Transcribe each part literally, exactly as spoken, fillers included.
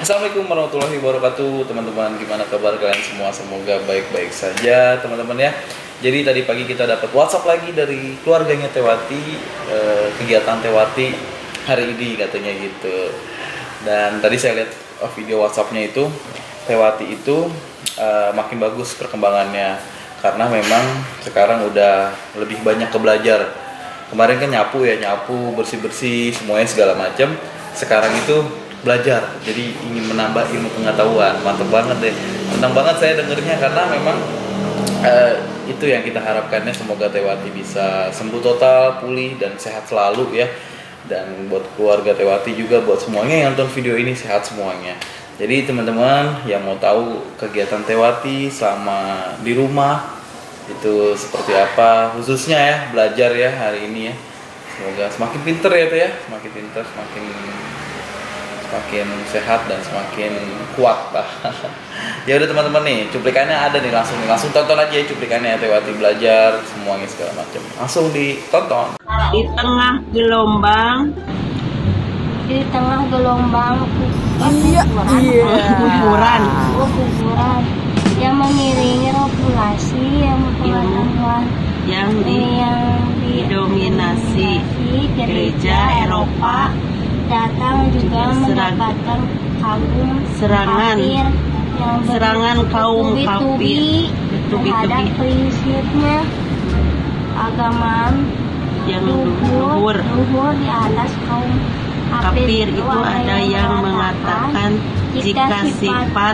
Assalamualaikum warahmatullahi wabarakatuh, teman-teman. Gimana kabar kalian semua? Semoga baik-baik saja, teman-teman ya. Jadi tadi pagi kita dapat WhatsApp lagi dari keluarganya Tewati, eh, kegiatan Tewati hari ini katanya gitu. Dan tadi saya lihat oh, video WhatsAppnya itu, Tewati itu eh, makin bagus perkembangannya karena memang sekarang udah lebih banyak ke belajar. Kemarin kan nyapu ya, nyapu, bersih-bersih, semuanya segala macam. Sekarang itu belajar, jadi ingin menambah ilmu pengetahuan. Mantap banget deh, senang banget saya dengernya karena memang uh, itu yang kita harapkannya. Semoga Tewati bisa sembuh total, pulih dan sehat selalu ya. Dan buat keluarga Tewati juga, buat semuanya yang nonton video ini sehat semuanya. Jadi teman-teman yang mau tahu kegiatan Tewati selama di rumah itu seperti apa, khususnya ya belajar ya hari ini ya. Semoga semakin pinter ya Teh ya, semakin pinter, semakin semakin sehat dan semakin kuat lah. Ya udah teman-teman nih, cuplikannya ada nih, langsung nih, langsung tonton aja ya cuplikannya Tewati belajar semuanya segala macam. Langsung ditonton. Di tengah gelombang, di tengah gelombang iya, iya. Guguran, oh, guguran yang mengiringi populasi yang pengetahuan yang yang didominasi gereja Eropa datang juga mendapatkan kagum serangan kafir yang serangan kaum kafir terhadap prinsipnya agama yang luhur, luhur luhur di atas kaum kafir. Itu ada yang mengatakan jika sifat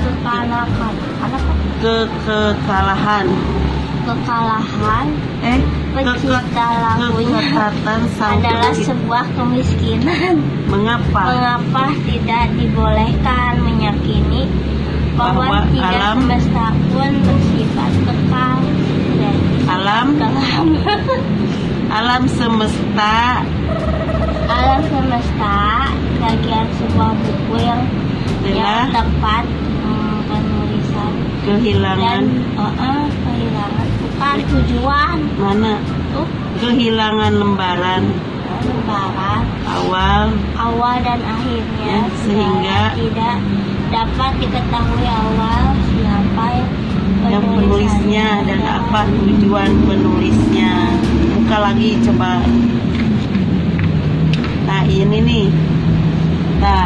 ke kekalahan kekalahan eh pencipta lagunya adalah sebuah kemiskinan. Mengapa? Mengapa tidak dibolehkan meyakini bahwa, bahwa tidak alam semesta pun bersifat kekal dan alam kelam. alam semesta alam semesta bagian sebuah buku yang yang tepat hmm, penulisan kehilangan dan uh, uh, kehilangan bukan tujuan mana tuh kehilangan lembaran lembaran awal awal dan akhirnya ya, sehingga tidak dapat diketahui awal siapa yang penulisnya dan apa tujuan penulisnya. Buka lagi coba. Nah ini nih, nah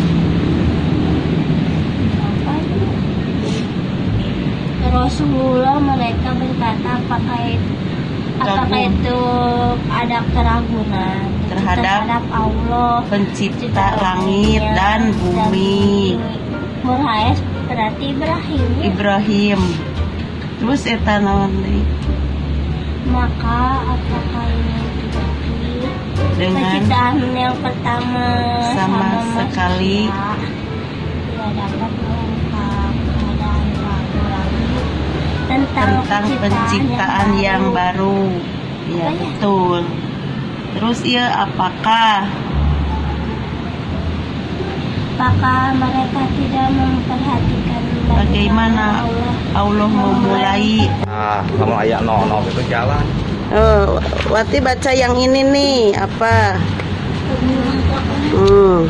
Rasulullah mereka berkata apakah itu, apakah itu ada keraguan terhadap, terhadap Allah pencipta langit dan bumi. Murhaes berarti Ibrahim ya? Ibrahim. Terus eta naon deui? Maka apakah ini dengan penciptaan yang pertama sama, sama sekali tidak dapat mengungkap keadaan ragu-ragu tentang, tentang penciptaan yang, yang baru. Iya betul. Terus iya apakah apakah mereka tidak memperhatikan bagaimana Allah, Allah memulai? Ah, kalau ayat no no itu jalan. Oh, Wati baca yang ini nih apa? Hmm.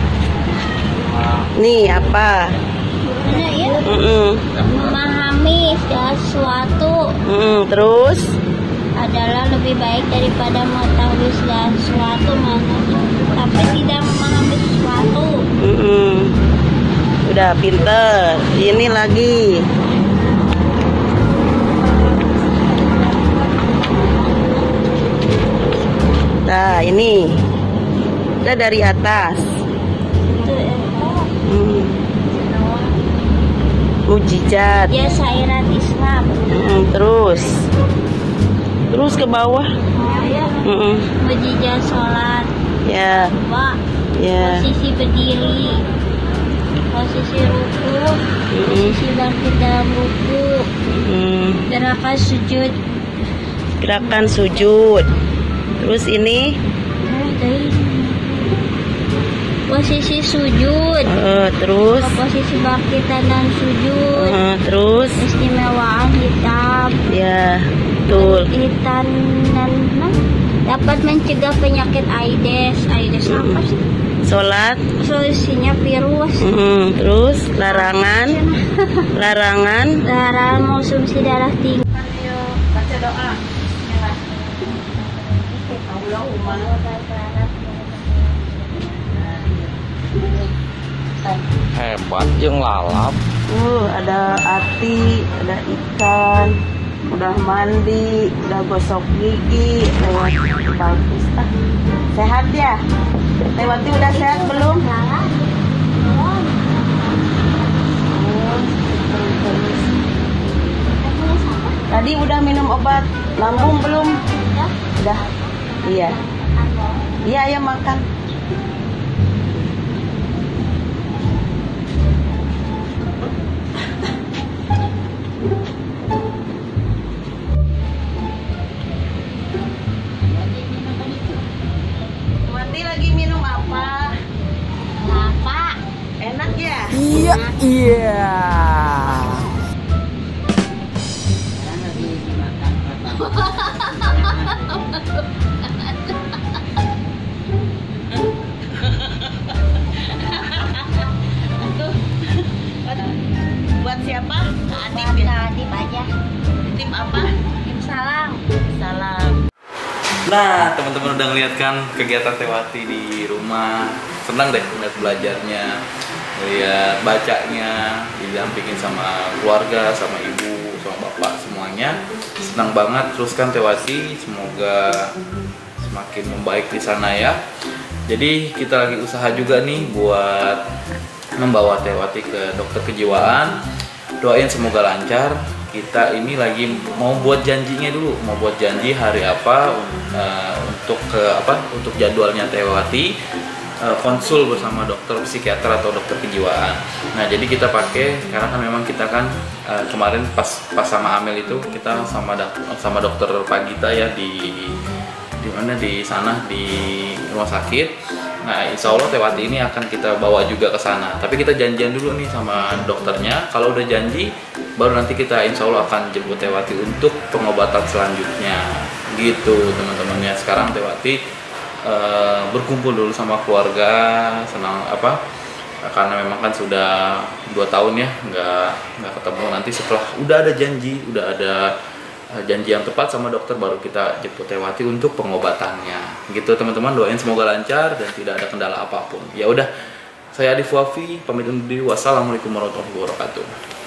Nih apa? Ya? Mm -mm. Memahami sesuatu. Mm, terus adalah lebih baik daripada mengetahui sesuatu mana tapi tidak memahami sesuatu. Mm -mm. Udah pinter. Ini lagi. Nah ini udah dari atas. Hmm. Mujizat. Ya syairat Islam. Hmm, terus terus ke bawah. Hmm. Mujizat sholat. Ya. Pak. Ya. Posisi berdiri. Posisi ruku. Hmm. Posisi bangkit dalam ruku. Hmm. Gerakan sujud. Gerakan sujud. Terus ini posisi sujud. Uh, terus posisi bangkit dan sujud. Uh, terus istimewaan hitam. Ya, betul. Hitam dan dapat mencegah penyakit AIDS. AIDS apa sih? sholat. Solusinya virus. Mm, terus larangan, larangan. Larangan konsumsi darah tinggi. Baca doa. Hebat jeung lalap. Uh, ada ati, ada ikan, udah mandi, udah gosok gigi, lewat bagus ah. Sehat ya? Tewati udah sehat belum? Tadi udah minum obat lambung belum? Udah. Iya. Iya, ya makan. Mati lagi minum apa? Apa? Enak ya? Iya, iya. Buat siapa? Adib Buat ya? Adib aja. Tim apa? Tim salam. Salam. Nah, teman-teman udah ngeliat kan kegiatan Tewati di rumah. Senang deh ngeliat belajarnya, ngeliat bacanya, didampingin sama keluarga, sama ibu, sama bapak semuanya. Senang banget. Teruskan Tewati, semoga semakin membaik di sana ya. Jadi kita lagi usaha juga nih buat membawa Tewati ke dokter kejiwaan. Doain semoga lancar. Kita ini lagi mau buat janjinya dulu, mau buat janji hari apa uh, untuk ke apa untuk jadwalnya Tewati uh, konsul bersama dokter psikiater atau dokter kejiwaan. Nah, jadi kita pakai karena kan memang kita kan uh, kemarin pas pas sama Amel itu kita sama sama dokter Pagita ya di di mana di sana di rumah sakit. Nah, insya Allah Tewati ini akan kita bawa juga ke sana. Tapi kita janjian dulu nih sama dokternya. Kalau udah janji, baru nanti kita insya Allah akan jemput Tewati untuk pengobatan selanjutnya. Gitu teman-teman ya. Sekarang Tewati uh, berkumpul dulu sama keluarga, senang apa? Karena memang kan sudah dua tahun ya nggak nggak ketemu. Nanti setelah udah ada janji, udah ada janji yang tepat sama dokter, baru kita jemput Tewati untuk pengobatannya. Gitu teman-teman, doain semoga lancar dan tidak ada kendala apapun. Ya udah, saya Adif Wafi pamit undur diri. Wassalamualaikum warahmatullahi wabarakatuh.